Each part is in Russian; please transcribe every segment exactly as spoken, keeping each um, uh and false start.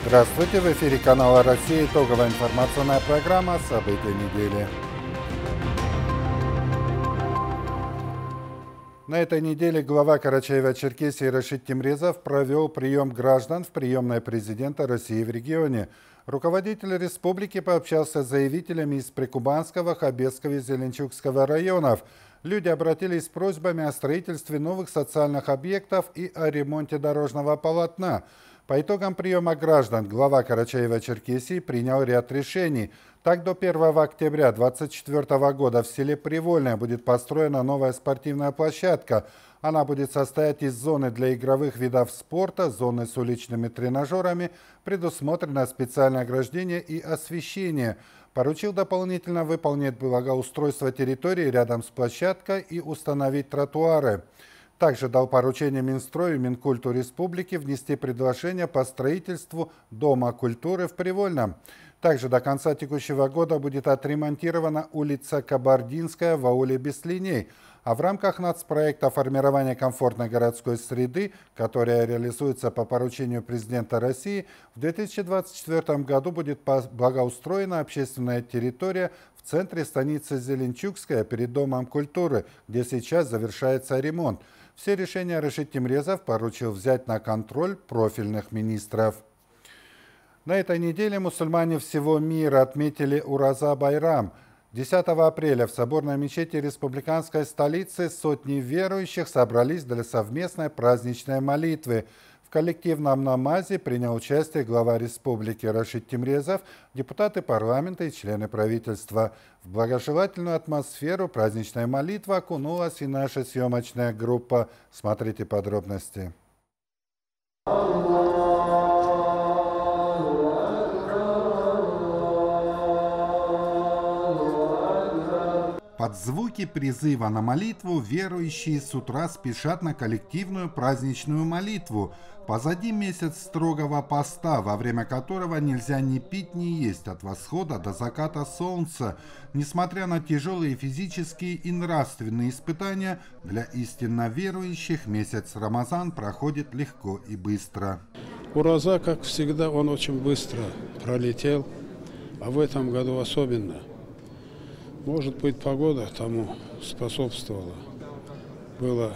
Здравствуйте, в эфире канала «Россия». Итоговая информационная программа «События недели». На этой неделе глава Карачаева-Черкесии Рашид Темрезов провел прием граждан в приемной президента России в регионе. Руководитель республики пообщался с заявителями из Прикубанского, Хабесского и Зеленчукского районов. Люди обратились с просьбами о строительстве новых социальных объектов и о ремонте дорожного полотна. По итогам приема граждан глава Карачаева-Черкесии принял ряд решений. Так, до первого октября две тысячи двадцать четвёртого года в селе Привольное будет построена новая спортивная площадка. Она будет состоять из зоны для игровых видов спорта, зоны с уличными тренажерами, предусмотрено специальное ограждение и освещение. Поручил дополнительно выполнить благоустройство территории рядом с площадкой и установить тротуары. Также дал поручение Минстрою и Минкульту Республики внести предложение по строительству Дома культуры в Привольном. Также до конца текущего года будет отремонтирована улица Кабардинская в ауле Беслиней. А в рамках нацпроекта формирования комфортной городской среды, которая реализуется по поручению президента России, в две тысячи двадцать четвёртом году будет благоустроена общественная территория в центре станицы Зеленчукская перед Домом культуры, где сейчас завершается ремонт. Все решения Рашид Темрезов поручил взять на контроль профильных министров. На этой неделе мусульмане всего мира отметили Ураза Байрам. десятого апреля в соборной мечети республиканской столицы сотни верующих собрались для совместной праздничной молитвы. В коллективном намазе принял участие глава республики Рашид Темрезов, депутаты парламента и члены правительства. В благожелательную атмосферу праздничной молитвы окунулась и наша съемочная группа. Смотрите подробности. Под звуки призыва на молитву верующие с утра спешат на коллективную праздничную молитву. Позади месяц строгого поста, во время которого нельзя ни пить, ни есть от восхода до заката солнца. Несмотря на тяжелые физические и нравственные испытания, для истинно верующих месяц Рамазан проходит легко и быстро. Ураза, как всегда, он очень быстро пролетел, а в этом году особенно. Может быть, погода тому способствовала. Было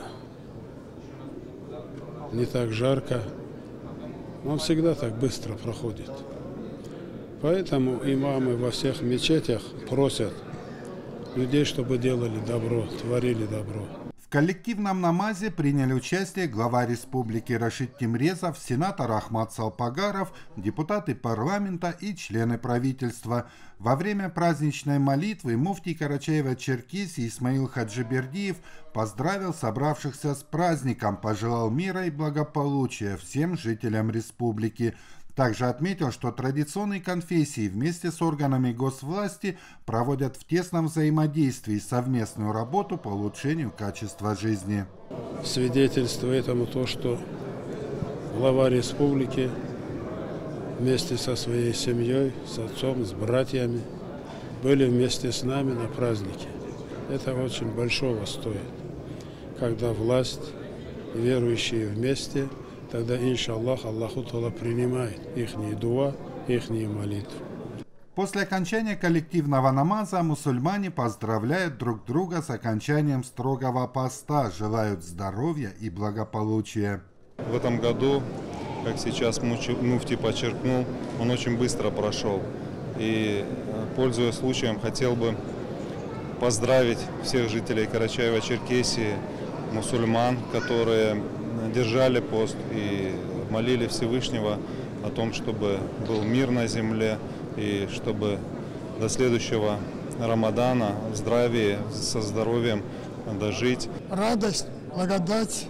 не так жарко. Он всегда так быстро проходит. Поэтому имамы во всех мечетях просят людей, чтобы делали добро, творили добро. В коллективном намазе приняли участие глава республики Рашид Темрезов, сенатор Ахмад Салпагаров, депутаты парламента и члены правительства. Во время праздничной молитвы муфтий Карачаева-Черкесии Исмаил Хаджибердиев поздравил собравшихся с праздником, пожелал мира и благополучия всем жителям республики. Также отметил, что традиционные конфессии вместе с органами госвласти проводят в тесном взаимодействии совместную работу по улучшению качества жизни. Свидетельство этому то, что глава республики вместе со своей семьей, с отцом, с братьями были вместе с нами на празднике. Это очень большого стоит, когда власть и верующие вместе. Тогда, иншаллах, Аллаху Та'ала принимает ихние дуа, ихние молитвы. После окончания коллективного намаза мусульмане поздравляют друг друга с окончанием строгого поста, желают здоровья и благополучия. В этом году, как сейчас муфтий подчеркнул, он очень быстро прошел. И, пользуясь случаем, хотел бы поздравить всех жителей Карачаева-Черкесии, мусульман, которые держали пост и молили Всевышнего о том, чтобы был мир на земле и чтобы до следующего Рамадана в здравии, со здоровьем дожить. Радость, благодать,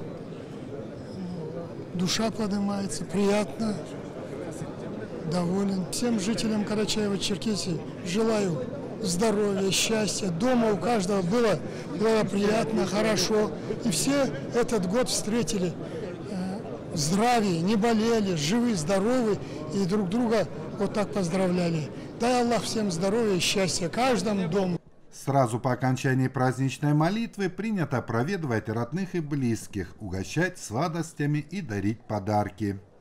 душа поднимается, приятно, доволен. Всем жителям Карачаева-Черкесии желаю здоровья, счастья. Дома у каждого было, было приятно, хорошо. И все этот год встретили э, в здравии, не болели, живы, здоровы и друг друга вот так поздравляли. Дай Аллах всем здоровья и счастья, каждому дому. Сразу по окончании праздничной молитвы принято проведывать родных и близких, угощать сладостями и дарить подарки.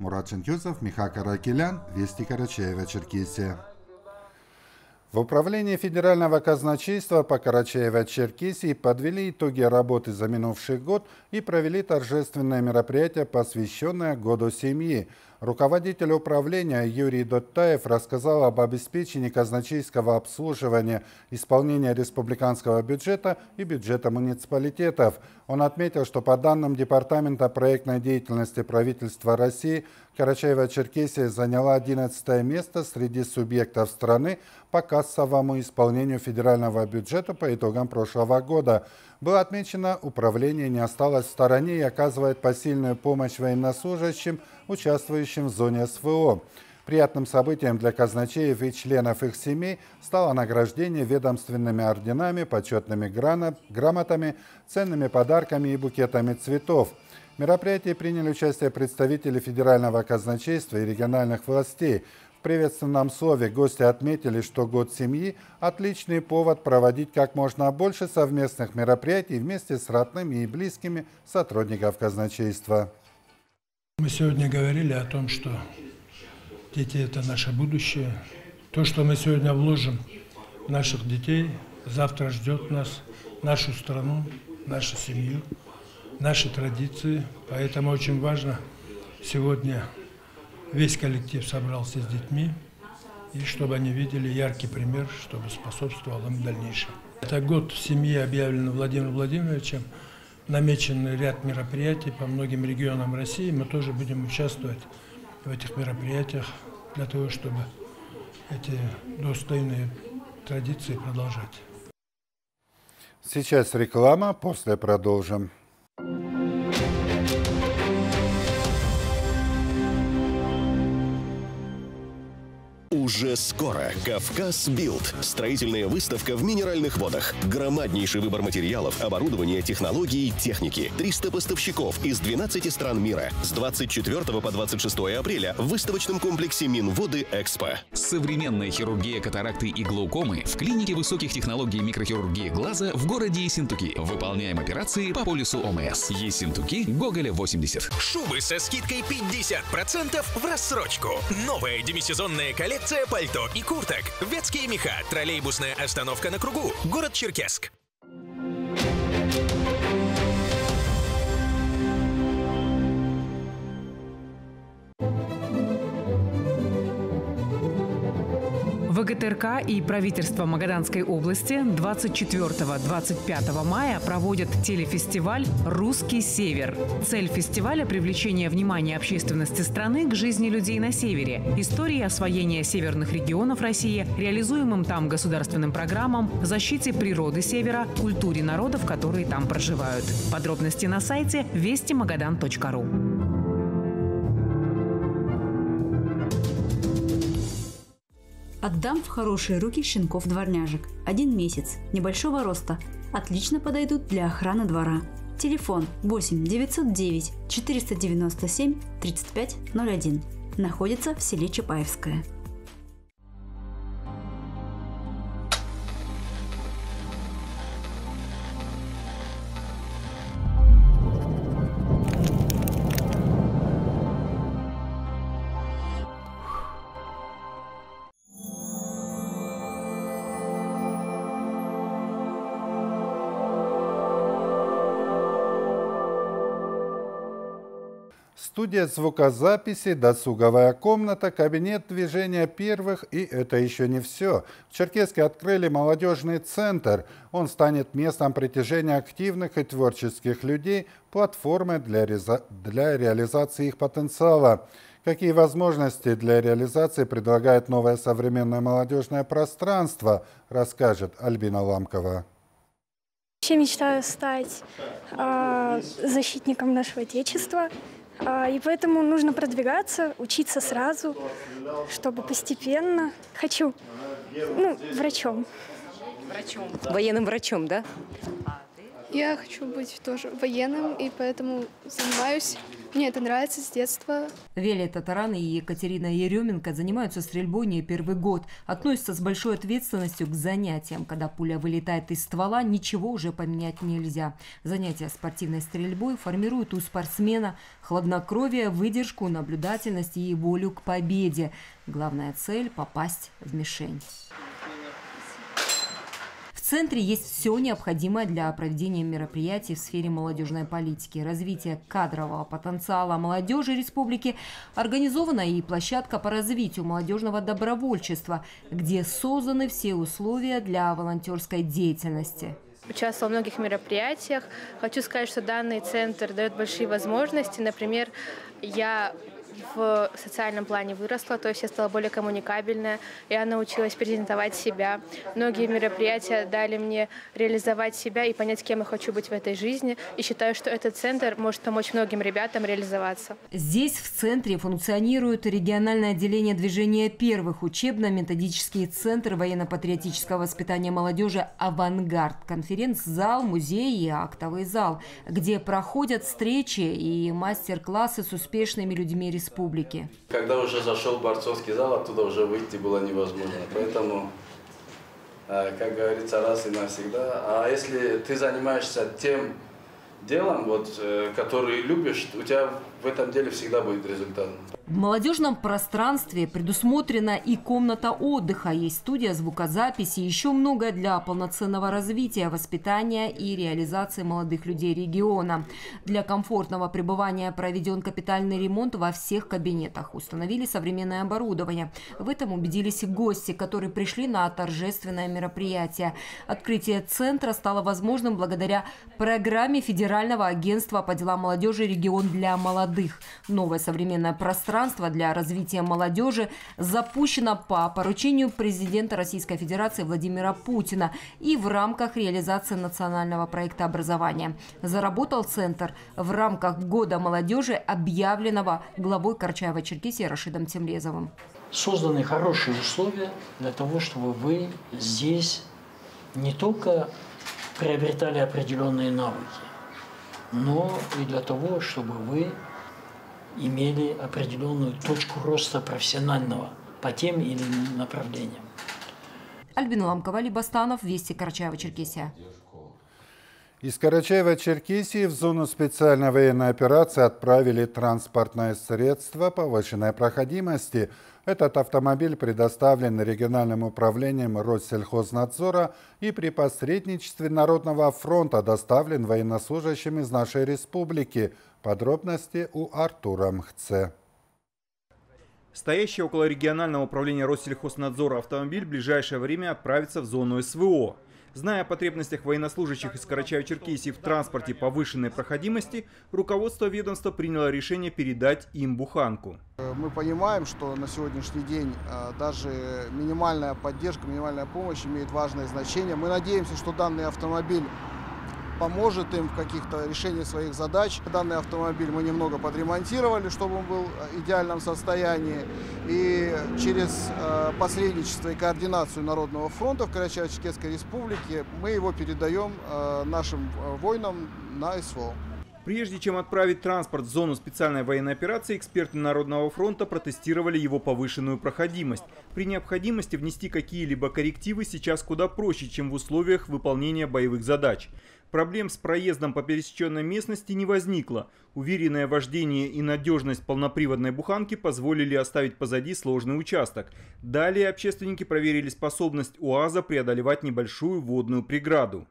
Мурат Шенкюзов, Миха Каракелян, Вести Карачаево-Черкесия. В Управлении Федерального казначейства по Карачаево-Черкесии подвели итоги работы за минувший год и провели торжественное мероприятие, посвященное Году семьи. Руководитель управления Юрий Доттаев рассказал об обеспечении казначейского обслуживания, исполнения республиканского бюджета и бюджета муниципалитетов. Он отметил, что по данным Департамента проектной деятельности правительства России, Карачаево-Черкесия заняла одиннадцатое место среди субъектов страны по кассовому исполнению федерального бюджета по итогам прошлого года. Было отмечено, управление не осталось в стороне и оказывает посильную помощь военнослужащим, участвующим в зоне СВО. Приятным событием для казначеев и членов их семей стало награждение ведомственными орденами, почетными грамотами, ценными подарками и букетами цветов. В мероприятии приняли участие представители федерального казначейства и региональных властей. В приветственном слове гости отметили, что Год семьи – отличный повод проводить как можно больше совместных мероприятий вместе с родными и близкими сотрудников казначейства. Мы сегодня говорили о том, что дети – это наше будущее. То, что мы сегодня вложим в наших детей, завтра ждет нас, нашу страну, нашу семью, наши традиции. Поэтому очень важно сегодня весь коллектив собрался с детьми, и чтобы они видели яркий пример, чтобы способствовал им в дальнейшем. Это год семьи объявлен Владимиром Владимировичем. Намечен ряд мероприятий по многим регионам России. Мы тоже будем участвовать в этих мероприятиях для того, чтобы эти достойные традиции продолжать. Сейчас реклама, после продолжим. Уже скоро «Кавказ Билд» – строительная выставка в Минеральных водах. Громаднейший выбор материалов, оборудования, технологий и техники. триста поставщиков из двенадцати стран мира. С двадцать четвёртого по двадцать шестое апреля в выставочном комплексе Минводы Экспо. Современная хирургия катаракты и глаукомы в клинике высоких технологий микрохирургии глаза в городе Ессентуки. Выполняем операции по полису ОМС. Ессентуки, Гоголя, восемьдесят. Шубы со скидкой пятьдесят процентов в рассрочку. Новая демисезонная коллекция пальто и курток. Ветские меха. Троллейбусная остановка на кругу. Город Черкесск. ВГТРК и правительство Магаданской области двадцать четвёртого — двадцать пятого мая проводят телефестиваль «Русский север». Цель фестиваля – привлечение внимания общественности страны к жизни людей на севере, истории освоения северных регионов России, реализуемым там государственным программам, защите природы севера, культуре народов, которые там проживают. Подробности на сайте вести магадан точка ру. Отдам в хорошие руки щенков-дворняжек. Один месяц, небольшого роста. Отлично подойдут для охраны двора. Телефон восемь девятьсот девять четыреста девяносто семь тридцать пять ноль один. Находится в селе Чапаевское. Студия звукозаписи, досуговая комната, кабинет движения первых, и это еще не все. В Черкесске открыли молодежный центр. Он станет местом притяжения активных и творческих людей, платформой для, реза... для реализации их потенциала. Какие возможности для реализации предлагает новое современное молодежное пространство, расскажет Альбина Ламкова. Я мечтаю стать э, защитником нашего Отечества. И поэтому нужно продвигаться, учиться сразу, чтобы постепенно. Хочу, ну, врачом. Врачом. Военным врачом, да? Я хочу быть тоже военным, и поэтому занимаюсь Мне это нравится с детства. Велия Татаран и Екатерина Еременко занимаются стрельбой не первый год. Относятся с большой ответственностью к занятиям. Когда пуля вылетает из ствола, ничего уже поменять нельзя. Занятия спортивной стрельбой формируют у спортсмена хладнокровие, выдержку, наблюдательность и волю к победе. Главная цель – попасть в мишень. В центре есть все необходимое для проведения мероприятий в сфере молодежной политики. Развитие кадрового потенциала молодежи республики. Организована и площадка по развитию молодежного добровольчества, где созданы все условия для волонтерской деятельности. Участвовала в многих мероприятиях. Хочу сказать, что данный центр дает большие возможности. Например, я в социальном плане выросла, то есть я стала более коммуникабельная, я научилась презентовать себя. Многие мероприятия дали мне реализовать себя и понять, кем я хочу быть в этой жизни. И считаю, что этот центр может помочь многим ребятам реализоваться. Здесь в центре функционирует региональное отделение движения первых, учебно-методический центр военно-патриотического воспитания молодежи «Авангард», конференц-зал, музей и актовый зал, где проходят встречи и мастер-классы с успешными людьми республики. республики. Когда уже зашел в борцовский зал, оттуда уже выйти было невозможно. Поэтому, как говорится, раз и навсегда. А если ты занимаешься тем делом, вот, который любишь, у тебя в этом деле всегда будет результат. В молодежном пространстве предусмотрена и комната отдыха, есть студия звукозаписи, еще многое для полноценного развития, воспитания и реализации молодых людей региона. Для комфортного пребывания проведен капитальный ремонт во всех кабинетах. Установили современное оборудование. В этом убедились и гости, которые пришли на торжественное мероприятие. Открытие центра стало возможным благодаря программе Федерального агентства по делам молодежи «Регион для молодых». Новое современное пространство для развития молодежи запущено по поручению президента Российской Федерации Владимира Путина и в рамках реализации национального проекта образования. Заработал центр в рамках Года молодежи, объявленного главой Карачаево-Черкесии Рашидом Темрезовым. Созданы хорошие условия для того, чтобы вы здесь не только приобретали определенные навыки, но и для того, чтобы вы имели определенную точку роста профессионального по тем или иным направлениям. Альбина Ламкова, Либастанов, Вести, Карачаево-Черкесия. Из Карачаево-Черкесии в зону специальной военной операции отправили транспортное средство повышенной проходимости. Этот автомобиль предоставлен региональным управлением Россельхознадзора и при посредничестве Народного фронта доставлен военнослужащим из нашей республики. Подробности у Артура Мхце. Стоящий около регионального управления Россельхознадзора автомобиль в ближайшее время отправится в зону СВО. Зная о потребностях военнослужащих из Карачаево-Черкесии в транспорте повышенной проходимости, руководство ведомства приняло решение передать им буханку. Мы понимаем, что на сегодняшний день даже минимальная поддержка, минимальная помощь имеет важное значение. Мы надеемся, что данный автомобиль поможет им в каких-то решении своих задач. Данный автомобиль мы немного подремонтировали, чтобы он был в идеальном состоянии. И через посредничество и координацию Народного фронта в Карачаево-Черкесской республике мы его передаем нашим воинам на СВО. Прежде чем отправить транспорт в зону специальной военной операции, эксперты Народного фронта протестировали его повышенную проходимость. При необходимости внести какие-либо коррективы сейчас куда проще, чем в условиях выполнения боевых задач. Проблем с проездом по пересеченной местности не возникло. Уверенное вождение и надежность полноприводной буханки позволили оставить позади сложный участок. Далее общественники проверили способность УАЗа преодолевать небольшую водную преграду.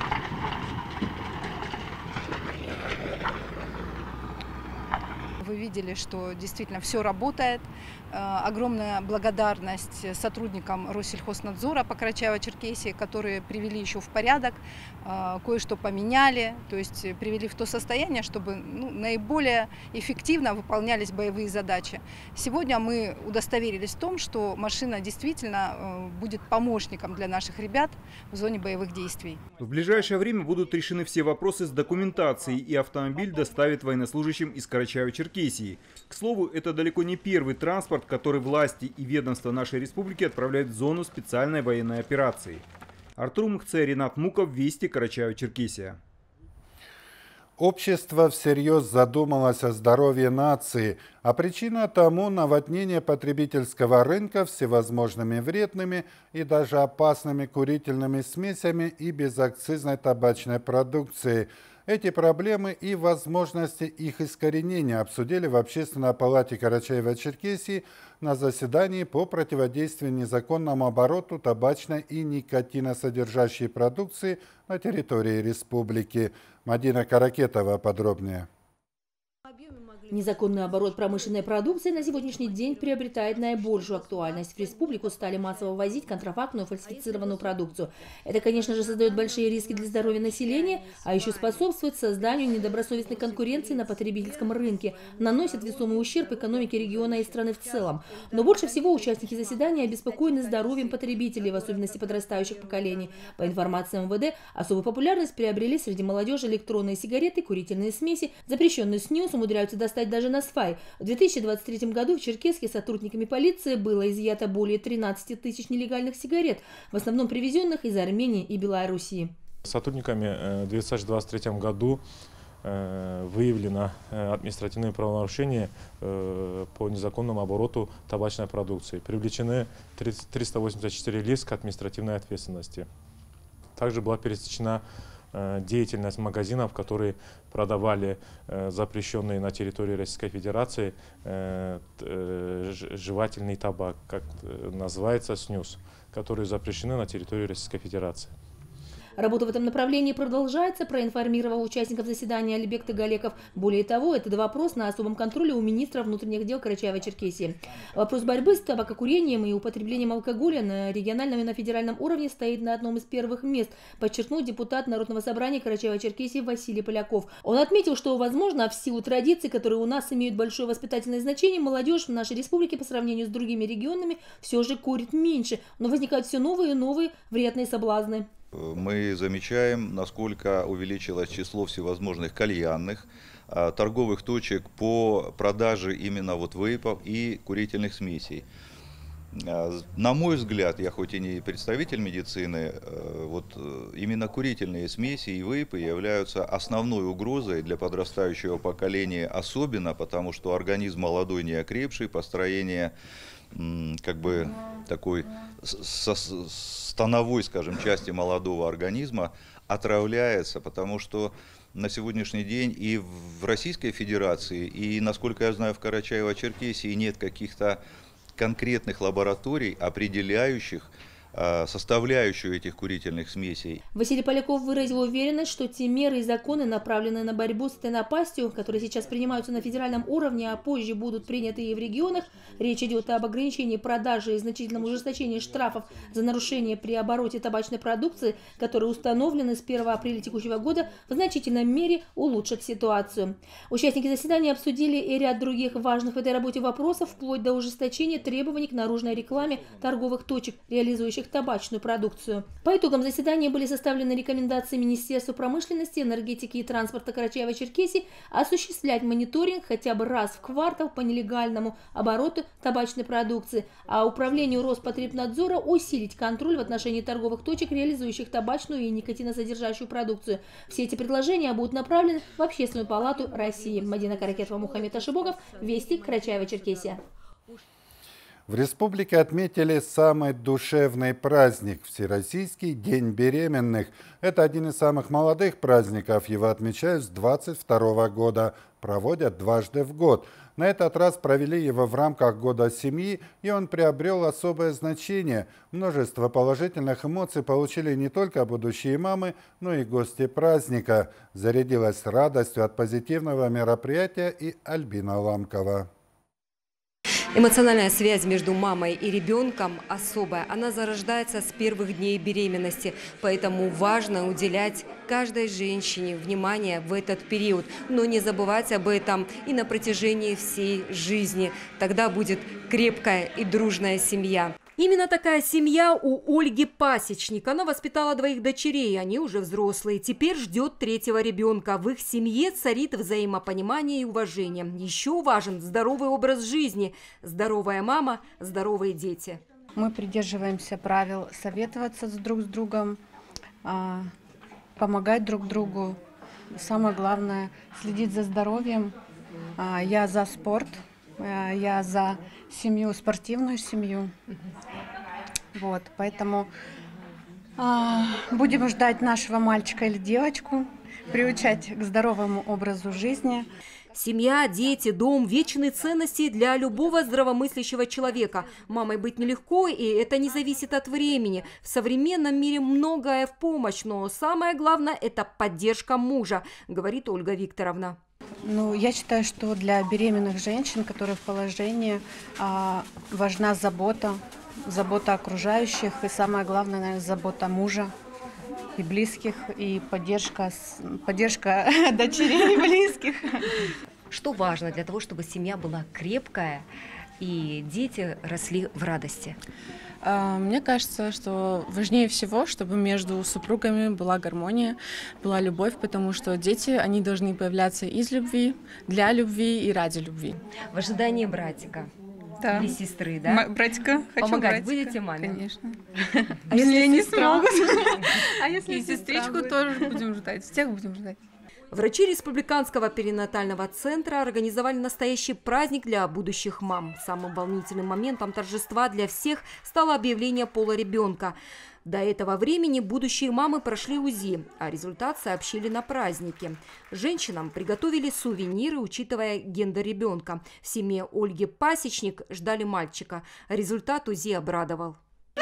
Вы видели, что действительно все работает. Огромная благодарность сотрудникам Россельхознадзора по Карачаево-Черкесии, которые привели еще в порядок, кое-что поменяли, то есть привели в то состояние, чтобы ну, наиболее эффективно выполнялись боевые задачи. Сегодня мы удостоверились в том, что машина действительно будет помощником для наших ребят в зоне боевых действий. В ближайшее время будут решены все вопросы с документацией, и автомобиль доставит военнослужащим из Карачаево-Черкесии. К слову, это далеко не первый транспорт, который власти и ведомства нашей республики отправляют в зону специальной военной операции. Артур Мхце, Ренат Муков, Вести, Карачаево-Черкесия. Общество всерьез задумалось о здоровье нации, а причина тому наводнение потребительского рынка всевозможными вредными и даже опасными курительными смесями и безакцизной табачной продукцией. Эти проблемы и возможности их искоренения обсудили в Общественной палате Карачаево-Черкесии на заседании по противодействию незаконному обороту табачной и никотиносодержащей продукции на территории республики. Мадина Каракетова подробнее. Незаконный оборот промышленной продукции на сегодняшний день приобретает наибольшую актуальность. В республику стали массово ввозить контрафактную фальсифицированную продукцию. Это, конечно же, создает большие риски для здоровья населения, а еще способствует созданию недобросовестной конкуренции на потребительском рынке, наносит весомый ущерб экономике региона и страны в целом. Но больше всего участники заседания обеспокоены здоровьем потребителей, в особенности подрастающих поколений. По информации эм вэ дэ, особую популярность приобрели среди молодежи электронные сигареты, курительные смеси, запрещенный снюс умудряются достать даже на СФАЙ. В две тысячи двадцать третьем году в Черкесске сотрудниками полиции было изъято более тринадцати тысяч нелегальных сигарет, в основном привезенных из Армении и Белоруссии. Сотрудниками в две тысячи двадцать третьем году выявлено административные правонарушения по незаконному обороту табачной продукции. Привлечены триста восемьдесят четыре лиц к административной ответственности. Также была пересечена деятельность магазинов, которые продавали запрещенный на территории Российской Федерации жевательный табак, как называется снюс, которые запрещены на территории Российской Федерации. Работа в этом направлении продолжается, проинформировал участников заседания Алибек Тагалеков. Более того, этот вопрос на особом контроле у министра внутренних дел Карачаево-Черкесии. Вопрос борьбы с табакокурением и употреблением алкоголя на региональном и на федеральном уровне стоит на одном из первых мест, подчеркнул депутат Народного собрания Карачаево-Черкесии Василий Поляков. Он отметил, что, возможно, в силу традиций, которые у нас имеют большое воспитательное значение, молодежь в нашей республике по сравнению с другими регионами все же курит меньше, но возникают все новые и новые вредные соблазны. Мы замечаем, насколько увеличилось число всевозможных кальянных, торговых точек по продаже именно вот вейпов и курительных смесей. На мой взгляд, я хоть и не представитель медицины, вот именно курительные смеси и вейпы являются основной угрозой для подрастающего поколения, особенно потому, что организм молодой, не окрепший, построение как бы такой со становой, скажем, части молодого организма отравляется, потому что на сегодняшний день и в Российской Федерации, и, насколько я знаю, в Карачаево-Черкесии нет каких-то конкретных лабораторий, определяющих составляющую этих курительных смесей. Василий Поляков выразил уверенность, что те меры и законы, направленные на борьбу с этой напастью, которые сейчас принимаются на федеральном уровне, а позже будут приняты и в регионах, речь идет об ограничении продажи и значительном ужесточении штрафов за нарушение при обороте табачной продукции, которые установлены с первого апреля текущего года, в значительной мере улучшат ситуацию. Участники заседания обсудили и ряд других важных в этой работе вопросов, вплоть до ужесточения требований к наружной рекламе торговых точек, реализующих табачную продукцию. По итогам заседания были составлены рекомендации Министерству промышленности, энергетики и транспорта Карачаево-Черкесии осуществлять мониторинг хотя бы раз в квартал по нелегальному обороту табачной продукции, а управлению Роспотребнадзора усилить контроль в отношении торговых точек, реализующих табачную и никотиносодержащую продукцию. Все эти предложения будут направлены в Общественную палату России. Мадина Каракетова, Мухаммед Ашибогов, Вести, Карачаево-Черкесия. В республике отметили самый душевный праздник – Всероссийский день беременных. Это один из самых молодых праздников. Его отмечают с двадцать второго года, проводят дважды в год. На этот раз провели его в рамках Года семьи, и он приобрел особое значение. Множество положительных эмоций получили не только будущие мамы, но и гости праздника. Зарядилась радостью от позитивного мероприятия и Альбина Ламкова. Эмоциональная связь между мамой и ребенком особая. Она зарождается с первых дней беременности. Поэтому важно уделять каждой женщине внимание в этот период. Но не забывать об этом и на протяжении всей жизни. Тогда будет крепкая и дружная семья. Именно такая семья у Ольги Пасечник. Она воспитала двоих дочерей, они уже взрослые. Теперь ждет третьего ребенка. В их семье царит взаимопонимание и уважение. Еще важен здоровый образ жизни. Здоровая мама, здоровые дети. Мы придерживаемся правил советоваться друг с другом, помогать друг другу, Самое главное – следить за здоровьем. Я за спорт, я за семью, спортивную семью. Вот, поэтому а, будем ждать нашего мальчика или девочку, приучать к здоровому образу жизни. Семья, дети, дом – вечные ценности для любого здравомыслящего человека. Мамой быть нелегко, и это не зависит от времени. В современном мире многое в помощь, но самое главное – это поддержка мужа, говорит Ольга Викторовна. Ну, я считаю, что для беременных женщин, которые в положении, а, важна забота, забота окружающих и самое главное, наверное, забота мужа и близких, и поддержка, поддержка дочерей и близких. Что важно для того, чтобы семья была крепкая и дети росли в радости? Мне кажется, что важнее всего, чтобы между супругами была гармония, была любовь, потому что дети, они должны появляться из любви, для любви и ради любви. В ожидании братика. Да. Или сестры, да? М- братика, хочу Помогать братика. будете маме? Конечно. А если они сестра? смогут? А если и сестричку тоже будем ждать, всех будем ждать. Врачи Республиканского перинатального центра организовали настоящий праздник для будущих мам. Самым волнительным моментом торжества для всех стало объявление пола ребенка. До этого времени будущие мамы прошли УЗИ, а результат сообщили на празднике. Женщинам приготовили сувениры, учитывая гендер ребенка. В семье Ольги Пасечник ждали мальчика. Результат УЗИ обрадовал.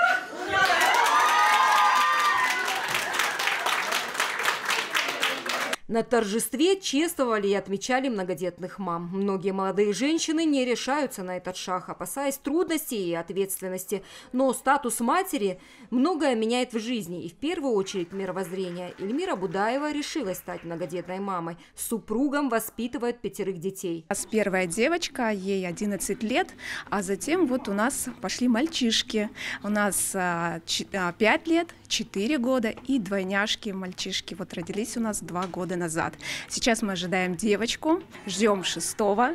На торжестве чествовали и отмечали многодетных мам. Многие молодые женщины не решаются на этот шаг, опасаясь трудностей и ответственности. Но статус матери многое меняет в жизни. И в первую очередь мировоззрение. Эльмира Будаева решилась стать многодетной мамой. С супругом воспитывает пятерых детей. С первая девочка, ей одиннадцать лет, а затем вот у нас пошли мальчишки. У нас а, пять лет, четыре года и двойняшки, мальчишки. Вот родились у нас два года назад. Сейчас мы ожидаем девочку, ждем шестого.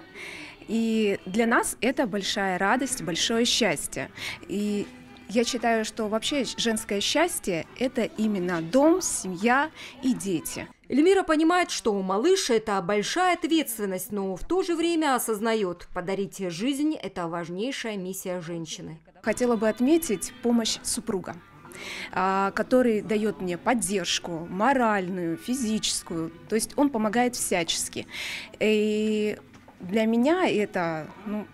И для нас это большая радость, большое счастье. И я считаю, что вообще женское счастье – это именно дом, семья и дети. Эльмира понимает, что малыш – это большая ответственность, но в то же время осознает, подарить жизнь – это важнейшая миссия женщины. Хотела бы отметить помощь супруга, который дает мне поддержку моральную, физическую, то есть он помогает всячески. И для меня это, ну,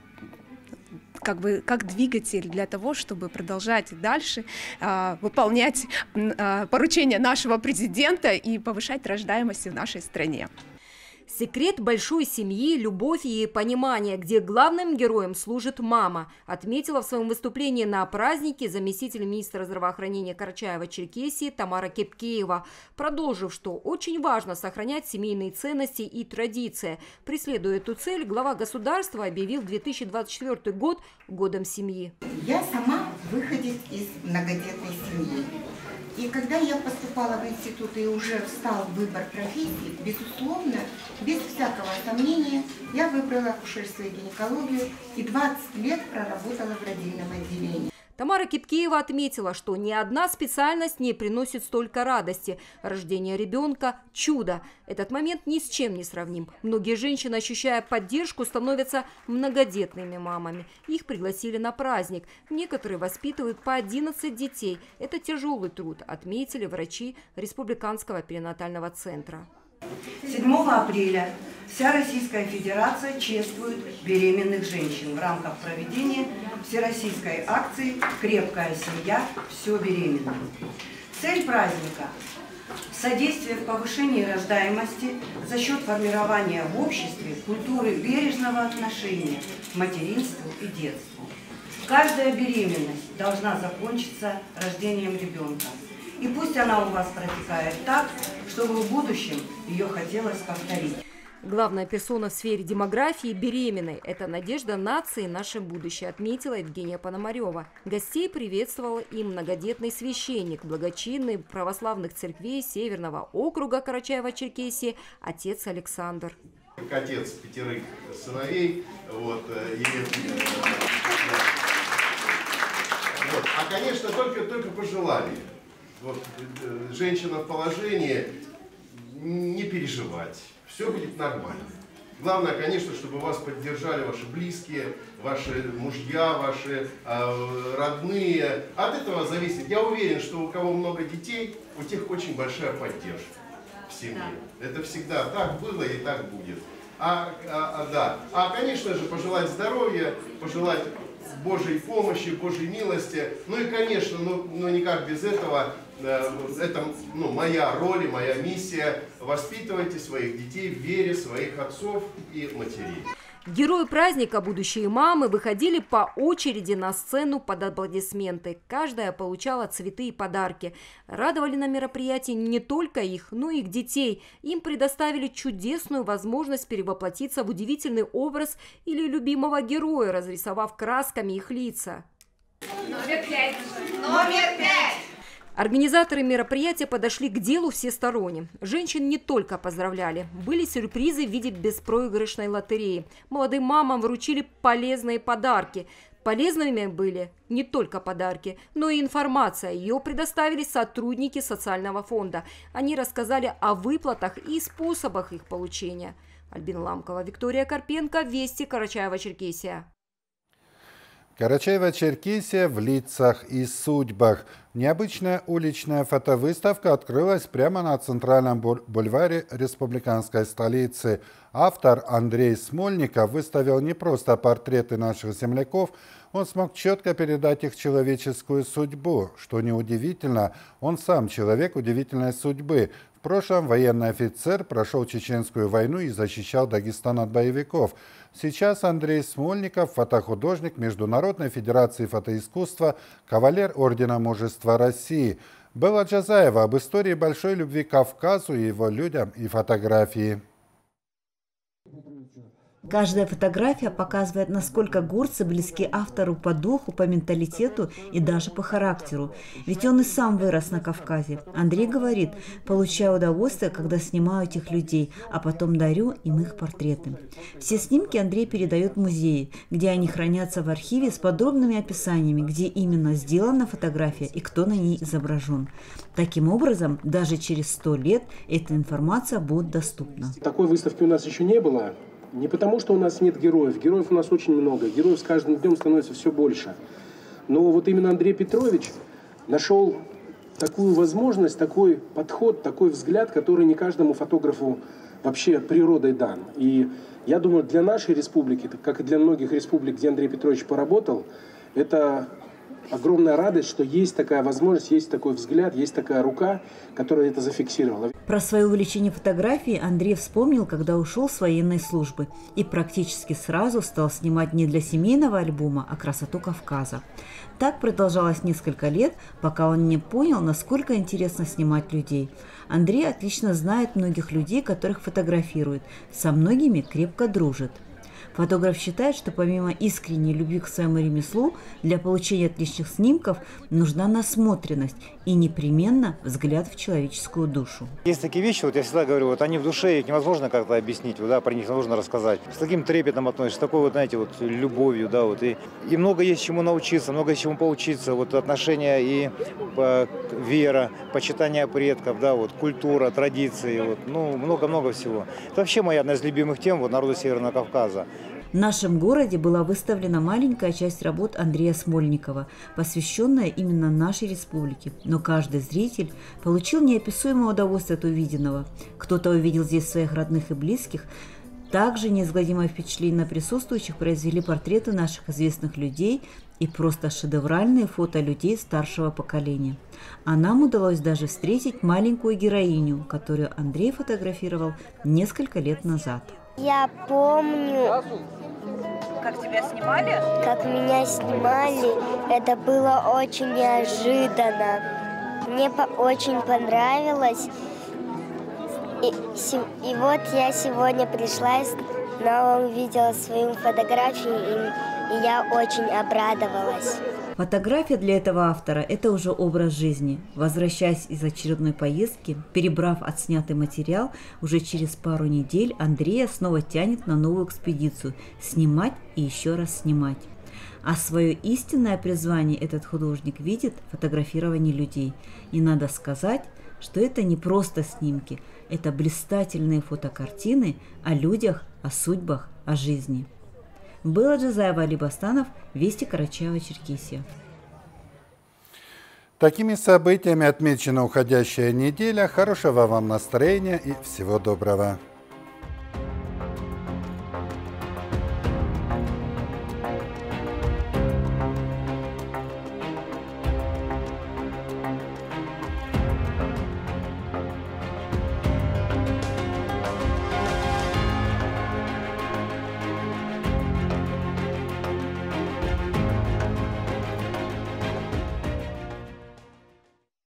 как бы как двигатель для того, чтобы продолжать дальше а, выполнять а, поручения нашего президента и повышать рождаемость в нашей стране. Секрет большой семьи, любовь и понимание, где главным героем служит мама, отметила в своем выступлении на празднике заместитель министра здравоохранения Карачаева-Черкесии Тамара Кепкеева, продолжив, что очень важно сохранять семейные ценности и традиции. Преследуя эту цель, глава государства объявил две тысячи двадцать четвёртый год годом семьи. Я сама выходец из многодетной семьи. И когда я поступала в институт и уже встал выбор профессии, безусловно, без всякого сомнения, я выбрала акушерство и гинекологию и двадцать лет проработала в родильном отделении. Тамара Кепкеева отметила, что ни одна специальность не приносит столько радости. Рождение ребенка – чудо. Этот момент ни с чем не сравним. Многие женщины, ощущая поддержку, становятся многодетными мамами. Их пригласили на праздник. Некоторые воспитывают по одиннадцать детей. Это тяжелый труд, отметили врачи Республиканского перинатального центра. седьмого апреля вся Российская Федерация чествует беременных женщин в рамках проведения всероссийской акции «Крепкая семья. Все беременна». Цель праздника – содействие в повышении рождаемости за счет формирования в обществе культуры бережного отношения к материнству и детству. Каждая беременность должна закончиться рождением ребенка. И пусть она у вас протекает так, чтобы в будущем ее хотелось повторить. Главная персона в сфере демографии беременной – это надежда нации, наше будущее, отметила Евгения Пономарева. Гостей приветствовал и многодетный священник, благочинный православных церквей Северного округа Карачаева-Черкесии, отец Александр. Отец пятерых сыновей, вот, и, вот, а, конечно, только, только пожелания. Вот, женщина в положении, не переживать, все будет нормально. Главное, конечно, чтобы вас поддержали ваши близкие, ваши мужья, ваши э, родные. От этого зависит. Я уверен, что у кого много детей, у тех очень большая поддержка в семье. Это всегда так было и так будет. А, а, а, да. а, конечно же, пожелать здоровья, пожелать Божьей помощи, Божьей милости. Ну и, конечно, ну, ну никак без этого, э, это ну, моя роль, моя миссия. Воспитывайте своих детей в вере своих отцов и матерей. Герои праздника, будущие мамы, выходили по очереди на сцену под аплодисменты. Каждая получала цветы и подарки. Радовали на мероприятии не только их, но и их детей. Им предоставили чудесную возможность перевоплотиться в удивительный образ или любимого героя, разрисовав красками их лица. Номер пять. Номер пять. Организаторы мероприятия подошли к делу всесторонне. Женщин не только поздравляли. Были сюрпризы в виде беспроигрышной лотереи. Молодым мамам вручили полезные подарки. Полезными были не только подарки, но и информация. Ее предоставили сотрудники социального фонда. Они рассказали о выплатах и способах их получения. Альбина Ламкова, Виктория Карпенко, Вести, Карачаево-Черкесия. Карачаево-Черкесия в лицах и судьбах. Необычная уличная фотовыставка открылась прямо на центральном бульваре республиканской столицы. Автор Андрей Смольников выставил не просто портреты наших земляков, он смог четко передать их человеческую судьбу. Что неудивительно, он сам человек удивительной судьбы. В прошлом военный офицер, прошел Чеченскую войну и защищал Дагестан от боевиков. Сейчас Андрей Смольников – фотохудожник Международной федерации фотоискусства, кавалер Ордена Мужества России. Белла Джазаева об истории большой любви к Кавказу и его людям и фотографии. Каждая фотография показывает, насколько горцы близки автору по духу, по менталитету и даже по характеру. Ведь он и сам вырос на Кавказе. Андрей говорит: получаю удовольствие, когда снимаю этих людей, а потом дарю им их портреты. Все снимки Андрей передает в музеи, где они хранятся в архиве с подробными описаниями, где именно сделана фотография и кто на ней изображен. Таким образом, даже через сто лет эта информация будет доступна. Такой выставки у нас еще не было. Не потому, что у нас нет героев. Героев у нас очень много. Героев с каждым днем становится все больше. Но вот именно Андрей Петрович нашел такую возможность, такой подход, такой взгляд, который не каждому фотографу вообще природой дан. И я думаю, для нашей республики, как и для многих республик, где Андрей Петрович поработал, это огромная радость, что есть такая возможность, есть такой взгляд, есть такая рука, которая это зафиксировала. Про свое увлечение фотографией Андрей вспомнил, когда ушел с военной службы и практически сразу стал снимать не для семейного альбома, а красоту Кавказа. Так продолжалось несколько лет, пока он не понял, насколько интересно снимать людей. Андрей отлично знает многих людей, которых фотографирует, со многими крепко дружит. Фотограф считает, что помимо искренней любви к своему ремеслу, для получения отличных снимков нужна насмотренность и непременно взгляд в человеческую душу. Есть такие вещи, вот я всегда говорю, вот они в душе, их невозможно как-то объяснить, да, про них нужно рассказать. С таким трепетом относишься, с такой вот, знаете, вот любовью, да, вот, и, и много есть чему научиться, много чему поучиться, вот отношения и по, вера, почитание предков, да, вот, культура, традиции, вот, ну, много-много всего. Это вообще моя одна из любимых тем, вот, народа Северного Кавказа. В нашем городе была выставлена маленькая часть работ Андрея Смольникова, посвященная именно нашей республике. Но каждый зритель получил неописуемое удовольствие от увиденного. Кто-то увидел здесь своих родных и близких. Также неизгладимое впечатление на присутствующих произвели портреты наших известных людей и просто шедевральные фото людей старшего поколения. А нам удалось даже встретить маленькую героиню, которую Андрей фотографировал несколько лет назад. Я помню, как тебя снимали? Как меня снимали. Это было очень неожиданно. Мне по очень понравилось. И, и вот я сегодня пришла и снова увидела свою фотографию, и, и я очень обрадовалась. Фотография для этого автора – это уже образ жизни. Возвращаясь из очередной поездки, перебрав отснятый материал, уже через пару недель Андрея снова тянет на новую экспедицию – снимать и еще раз снимать. А свое истинное призвание этот художник видит в фотографировании людей. И надо сказать, что это не просто снимки, это блистательные фотокартины о людях, о судьбах, о жизни. Была Джазаева, Али Бастанов, Вести, Карачаево-Черкесия. Такими событиями отмечена уходящая неделя. Хорошего вам настроения и всего доброго.